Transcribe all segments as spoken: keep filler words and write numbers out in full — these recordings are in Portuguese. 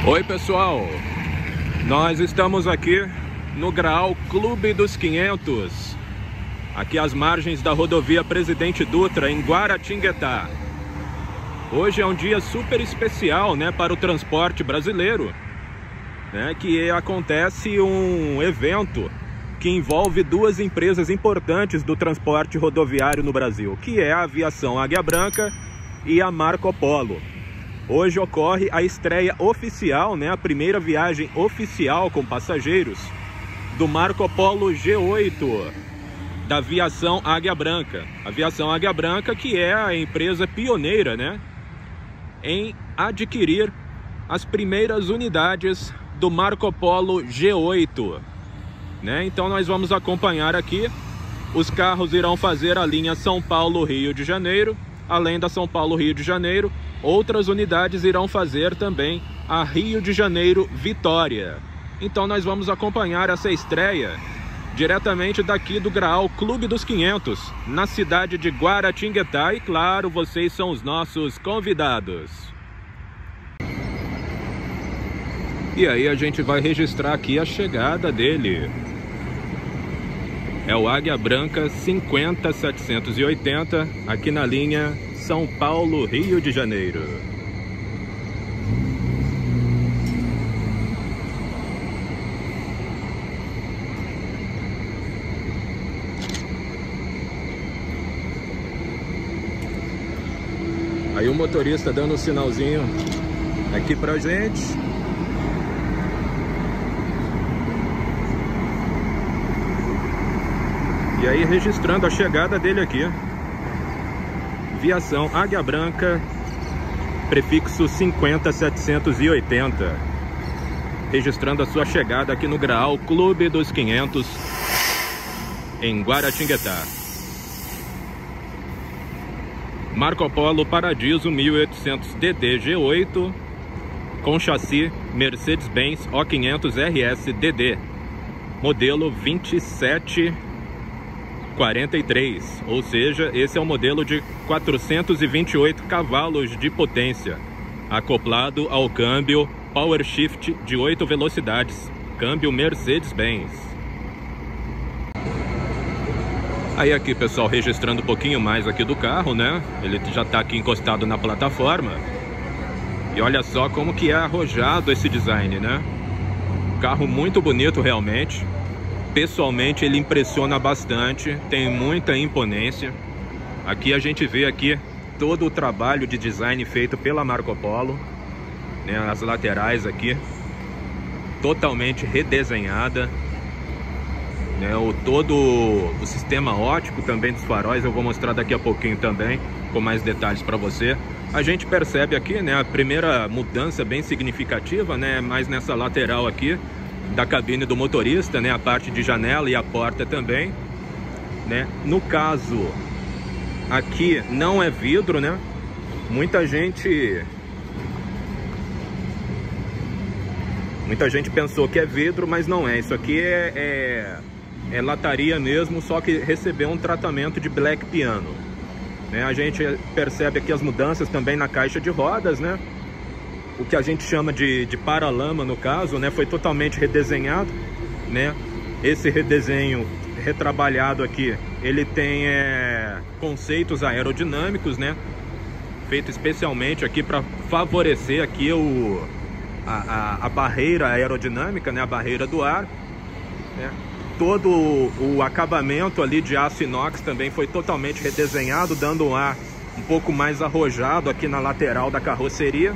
Oi pessoal, nós estamos aqui no Graal Clube dos quinhentos, aqui às margens da rodovia Presidente Dutra, em Guaratinguetá. Hoje é um dia super especial, né, para o transporte brasileiro, né, que acontece um evento que envolve duas empresas importantes do transporte rodoviário no Brasil, que é a Aviação Águia Branca e a Marco Polo. Hoje ocorre a estreia oficial, né, a primeira viagem oficial com passageiros do Marco Polo G oito da Aviação Águia Branca. A Aviação Águia Branca, que é a empresa pioneira, né, em adquirir as primeiras unidades do Marco Polo G oito. Né? Então nós vamos acompanhar aqui. Os carros irão fazer a linha São Paulo-Rio de Janeiro. Além da São Paulo-Rio de Janeiro, outras unidades irão fazer também a Rio de Janeiro-Vitória. Então nós vamos acompanhar essa estreia diretamente daqui do Graal Clube dos quinhentos, na cidade de Guaratinguetá. E claro, vocês são os nossos convidados. E aí a gente vai registrar aqui a chegada dele. É o Águia Branca cinquenta setecentos e oitenta, aqui na linha São Paulo, Rio de Janeiro. Aí o motorista dando um sinalzinho aqui pra gente. E aí registrando a chegada dele aqui. Aviação Águia Branca, prefixo cinquenta setecentos e oitenta. Registrando a sua chegada aqui no Graal Clube dos quinhentos, em Guaratinguetá. Marco Polo Paradiso mil e oitocentos D D G oito, com chassi Mercedes-Benz O quinhentos R S D D, modelo vinte e sete quarenta e três, ou seja, esse é o modelo de quatrocentos e vinte e oito cavalos de potência, acoplado ao câmbio Power Shift de oito velocidades, câmbio Mercedes-Benz. Aí aqui, pessoal, registrando um pouquinho mais aqui do carro, né? Ele já está aqui encostado na plataforma. E olha só como que é arrojado esse design, né? Carro muito bonito realmente. Pessoalmente ele impressiona bastante, tem muita imponência. Aqui a gente vê aqui todo o trabalho de design feito pela Marco Polo, né? As laterais aqui totalmente redesenhada, né? O todo o sistema óptico também dos faróis eu vou mostrar daqui a pouquinho também com mais detalhes para você. A gente percebe aqui, né, a primeira mudança bem significativa, né, mais nessa lateral aqui da cabine do motorista, né, a parte de janela e a porta também, né? No caso aqui não é vidro, né? Muita gente muita gente pensou que é vidro, mas não é. Isso aqui é, é, é lataria mesmo, só que recebeu um tratamento de black piano, né? A gente percebe aqui as mudanças também na caixa de rodas, né? O que a gente chama de, de paralama, no caso, né, foi totalmente redesenhado, né? Esse redesenho retrabalhado aqui, ele tem é, conceitos aerodinâmicos, né? Feito especialmente aqui para favorecer aqui o, a, a, a barreira aerodinâmica, né? A barreira do ar, né? Todo o, o acabamento ali de aço inox também foi totalmente redesenhado, dando um ar um pouco mais arrojado aqui na lateral da carroceria.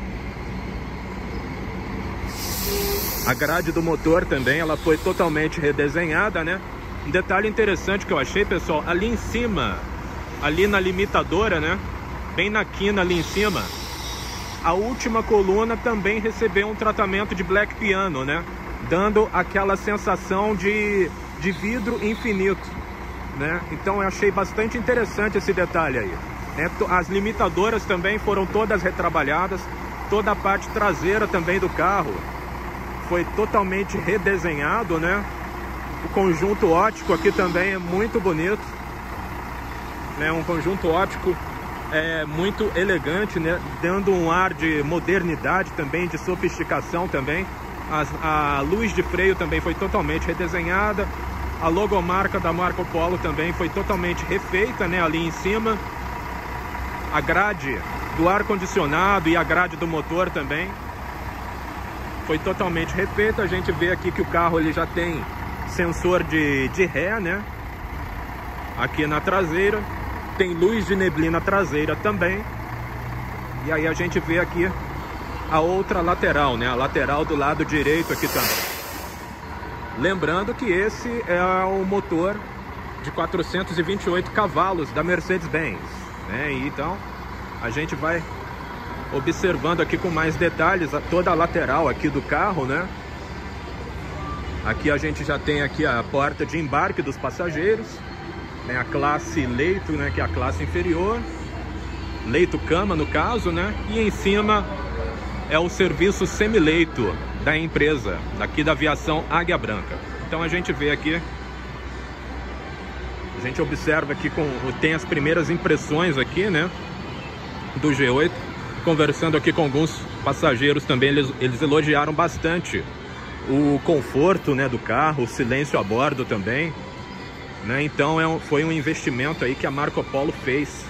A grade do motor também, ela foi totalmente redesenhada, né? Um detalhe interessante que eu achei, pessoal, ali em cima, ali na limitadora, né? Bem na quina ali em cima, a última coluna também recebeu um tratamento de black piano, né? Dando aquela sensação de, de vidro infinito, né? Então eu achei bastante interessante esse detalhe aí, né? As limitadoras também foram todas retrabalhadas, toda a parte traseira também do carro foi totalmente redesenhado, né? O conjunto óptico aqui também é muito bonito, né? Um conjunto óptico é muito elegante, né? Dando um ar de modernidade também, de sofisticação também. A, a luz de freio também foi totalmente redesenhada. A logomarca da Marco Polo também foi totalmente refeita, né? Ali em cima. A grade do ar-condicionado e a grade do motor também foi totalmente refeita. A gente vê aqui que o carro ele já tem sensor de, de ré, né? Aqui na traseira. Tem luz de neblina traseira também. E aí a gente vê aqui a outra lateral, né? A lateral do lado direito aqui também. Lembrando que esse é o motor de quatrocentos e vinte e oito cavalos da Mercedes-Benz, né? E então a gente vai observando aqui com mais detalhes a, toda a lateral aqui do carro, né? Aqui a gente já tem aqui a porta de embarque dos passageiros. Tem a classe leito, né, que é a classe inferior, leito-cama no caso, né, e em cima é o serviço semileito da empresa, daqui da aviação Águia Branca. Então a gente vê aqui, a gente observa aqui, com, tem as primeiras impressões aqui, né, do G oito, conversando aqui com alguns passageiros também, eles, eles elogiaram bastante o conforto, né, do carro, o silêncio a bordo também. Né? Então é um, foi um investimento aí que a Marco Polo fez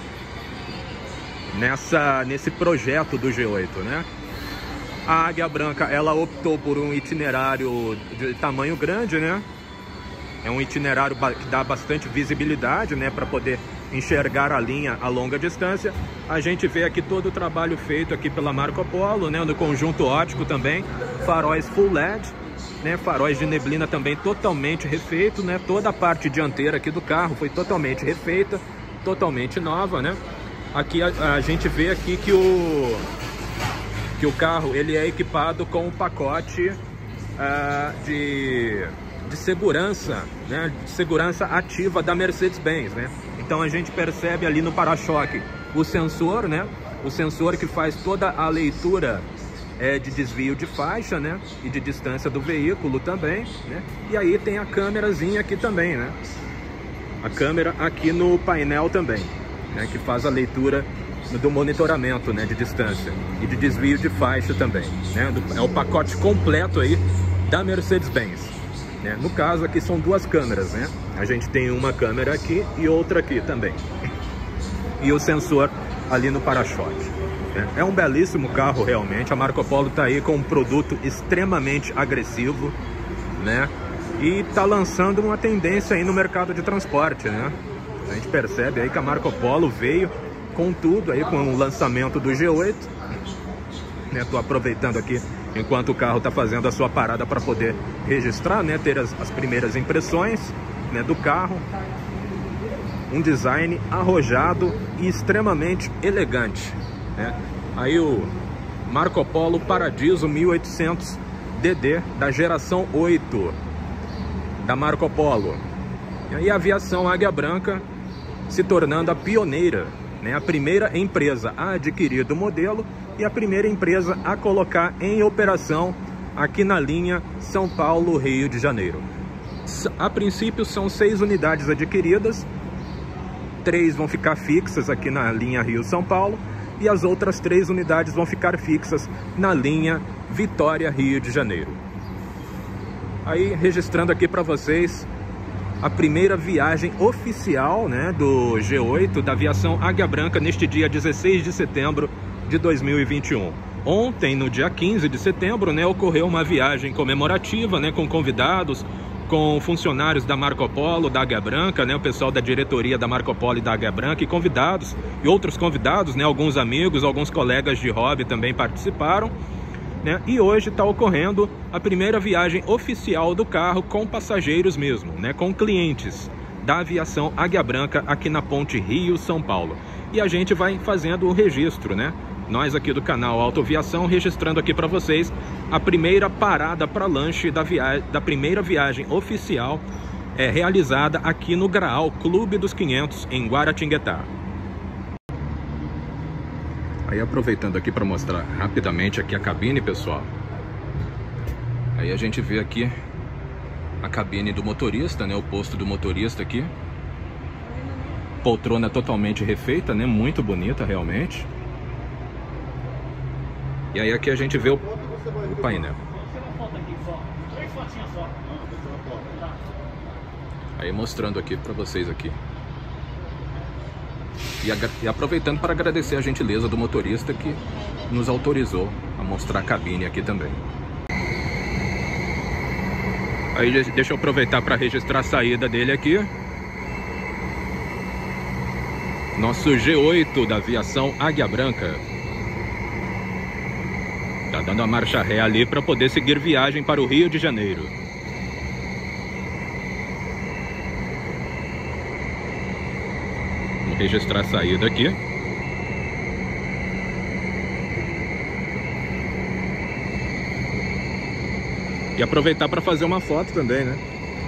nessa, nesse projeto do G oito, né? A Águia Branca, ela optou por um itinerário de tamanho grande, né? É um itinerário que dá bastante visibilidade, né? Para poder enxergar a linha a longa distância. A gente vê aqui todo o trabalho feito aqui pela Marco Polo, né? No conjunto óptico também, faróis full L E D. Né, faróis de neblina também totalmente refeito, né? Toda a parte dianteira aqui do carro foi totalmente refeita, totalmente nova, né? Aqui a, a gente vê aqui que o que o carro ele é equipado com um pacote uh, de, de segurança, né? De segurança ativa da Mercedes-Benz, né? Então a gente percebe ali no para-choque o sensor, né? O sensor que faz toda a leitura É de desvio de faixa, né? E de distância do veículo também, né? E aí tem a câmerazinha aqui também, né? A câmera aqui no painel também, né? Que faz a leitura do monitoramento, né? De distância e de desvio de faixa também, né? É o pacote completo aí da Mercedes-Benz, né? No caso aqui são duas câmeras, né? A gente tem uma câmera aqui e outra aqui também. E o sensor ali no para-choque. É um belíssimo carro realmente. A Marco Polo está aí com um produto extremamente agressivo, né? E está lançando uma tendência aí no mercado de transporte, né? A gente percebe aí que a Marco Polo veio com tudo aí, com o lançamento do G oito, né? Tô aproveitando aqui enquanto o carro está fazendo a sua parada para poder registrar, né? Ter as, as primeiras impressões, né? Do carro. Um design arrojado e extremamente elegante. É. Aí o Marco Polo Paradiso mil e oitocentos D D da geração oito da Marco Polo. E aí a aviação Águia Branca se tornando a pioneira, né? A primeira empresa a adquirir do modelo e a primeira empresa a colocar em operação aqui na linha São Paulo-Rio de Janeiro. A princípio são seis unidades adquiridas, três vão ficar fixas aqui na linha Rio-São Paulo, e as outras três unidades vão ficar fixas na linha Vitória-Rio de Janeiro. Aí, registrando aqui para vocês a primeira viagem oficial, né, do G oito, da aviação Águia Branca, neste dia dezesseis de setembro de dois mil e vinte e um. Ontem, no dia quinze de setembro, né, ocorreu uma viagem comemorativa, né, com convidados, com funcionários da Marco Polo, da Águia Branca, né, o pessoal da diretoria da Marco Polo e da Águia Branca, e convidados, e outros convidados, né, alguns amigos, alguns colegas de hobby também participaram, né, e hoje está ocorrendo a primeira viagem oficial do carro com passageiros mesmo, né, com clientes da aviação Águia Branca aqui na ponte Rio-São Paulo. E a gente vai fazendo o registro, né? Nós aqui do canal Autoaviação, registrando aqui para vocês a primeira parada para lanche da, via... da primeira viagem oficial é, realizada aqui no Graal Clube dos quinhentos, em Guaratinguetá. Aí aproveitando aqui para mostrar rapidamente aqui a cabine, pessoal. Aí a gente vê aqui a cabine do motorista, né? O posto do motorista aqui. poltrona totalmente refeita, né? Muito bonita, realmente. E aí aqui a gente vê o, o painel. Aí mostrando aqui para vocês aqui. E, e aproveitando para agradecer a gentileza do motorista que nos autorizou a mostrar a cabine aqui também. Aí deixa eu aproveitar para registrar a saída dele aqui. Nosso G oito da aviação Águia Branca. Tá dando a marcha ré ali para poder seguir viagem para o Rio de Janeiro. Vamos registrar a saída aqui. E aproveitar para fazer uma foto também, né?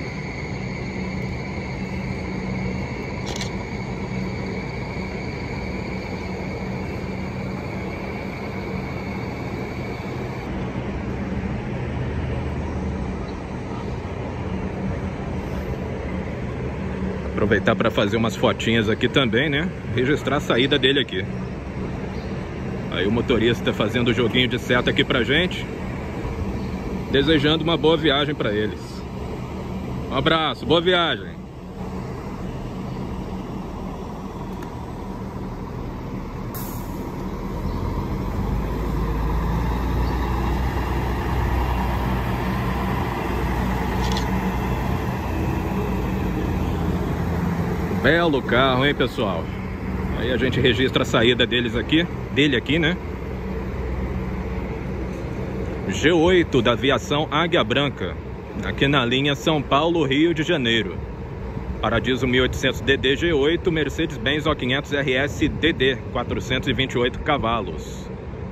Aproveitar para fazer umas fotinhas aqui também, né? Registrar a saída dele aqui. Aí o motorista fazendo o joguinho de seta aqui pra gente. Desejando uma boa viagem para eles. Um abraço, boa viagem. Belo carro, hein, pessoal? Aí a gente registra a saída deles aqui, dele aqui, né? G oito da aviação Águia Branca, aqui na linha São Paulo, Rio de Janeiro. Paradiso mil e oitocentos D D G oito, Mercedes-Benz O quinhentos R S D D, quatrocentos e vinte e oito cavalos.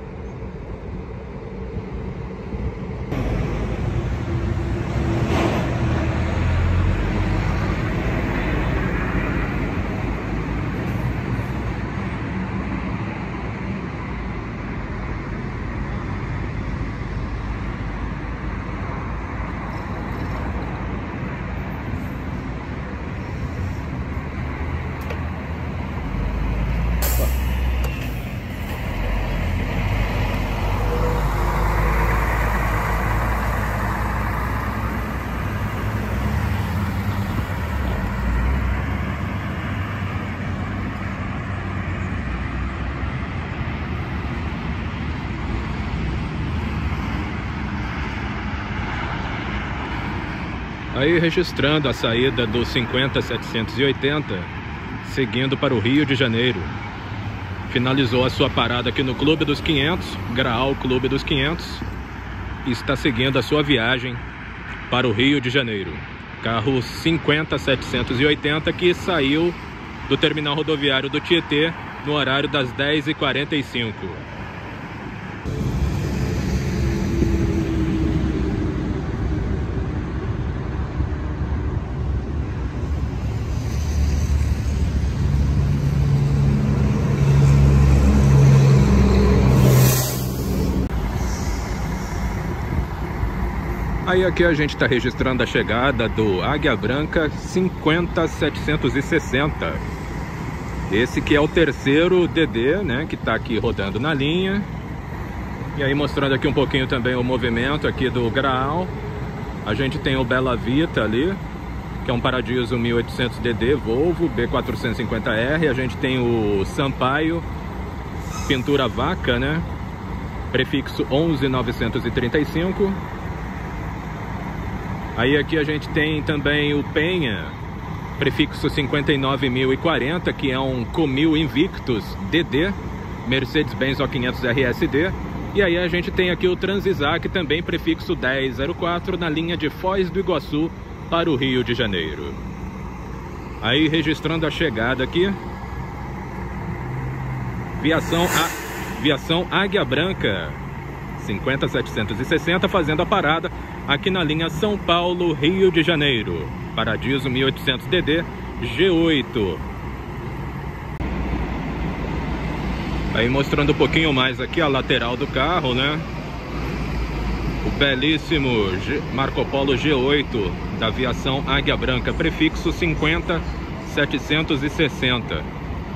Aí registrando a saída do cinquenta setecentos e oitenta, seguindo para o Rio de Janeiro. Finalizou a sua parada aqui no Clube dos quinhentos, Graal Clube dos quinhentos, e está seguindo a sua viagem para o Rio de Janeiro. Carro cinquenta setecentos e oitenta que saiu do terminal rodoviário do Tietê no horário das dez e quarenta e cinco. Aí aqui a gente está registrando a chegada do Águia Branca cinquenta setecentos e sessenta. Esse que é o terceiro D D, né, que está aqui rodando na linha. E aí mostrando aqui um pouquinho também o movimento aqui do Graal. A gente tem o Bela Vita ali, que é um Paradiso mil e oitocentos D D Volvo B quatrocentos e cinquenta R. A gente tem o Sampaio, pintura vaca, né, prefixo onze mil novecentos e trinta e cinco. Aí aqui a gente tem também o Penha, prefixo cinquenta e nove mil e quarenta, que é um Comil Invictus D D, Mercedes-Benz O quinhentos R S D. E aí a gente tem aqui o Transisach, também prefixo dez zero quatro, na linha de Foz do Iguaçu para o Rio de Janeiro. Aí registrando a chegada aqui, Viação, a... Viação Águia Branca, cinquenta setecentos e sessenta, fazendo a parada aqui na linha São Paulo, Rio de Janeiro. Paradiso mil e oitocentos D D G oito. Aí mostrando um pouquinho mais aqui a lateral do carro, né? O belíssimo G... Marco Polo G oito da aviação Águia Branca, prefixo cinquenta setecentos e sessenta.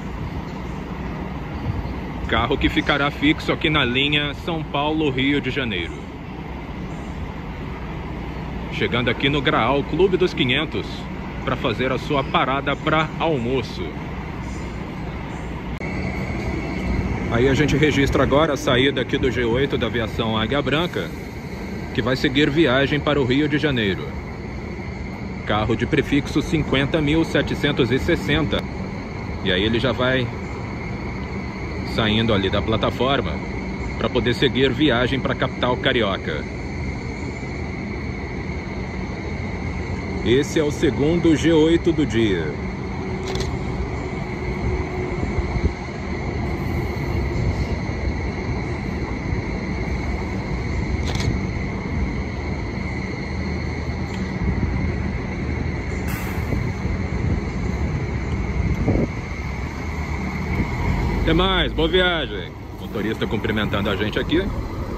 Carro que ficará fixo aqui na linha São Paulo-Rio de Janeiro. Chegando aqui no Graal Clube dos quinhentos para fazer a sua parada para almoço. Aí a gente registra agora a saída aqui do G oito da aviação Águia Branca, que vai seguir viagem para o Rio de Janeiro. Carro de prefixo cinquenta mil setecentos e sessenta. E aí ele já vai saindo ali da plataforma para poder seguir viagem para a capital carioca. Esse é o segundo G oito do dia. Até mais, boa viagem. Motorista cumprimentando a gente aqui.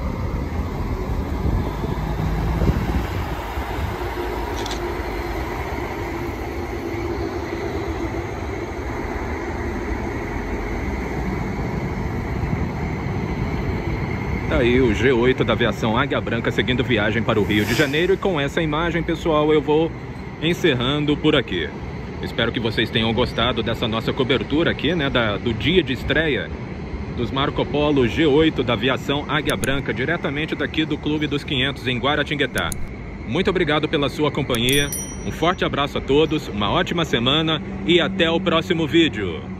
Tá aí o G oito da aviação Águia Branca seguindo viagem para o Rio de Janeiro. E com essa imagem, pessoal, eu vou encerrando por aqui. Espero que vocês tenham gostado dessa nossa cobertura aqui, né, da, do dia de estreia dos Marco Polo G oito da aviação Águia Branca, diretamente daqui do Clube dos quinhentos em Guaratinguetá. Muito obrigado pela sua companhia, um forte abraço a todos, uma ótima semana e até o próximo vídeo.